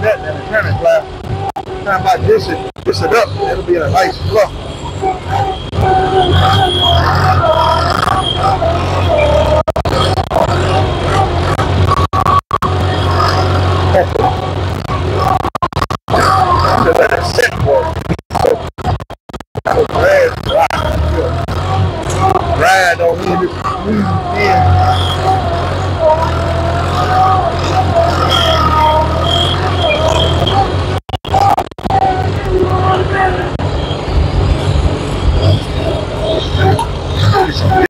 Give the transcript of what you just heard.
that, then the turning plow. Time I dish it up, it'll be a nice fluff.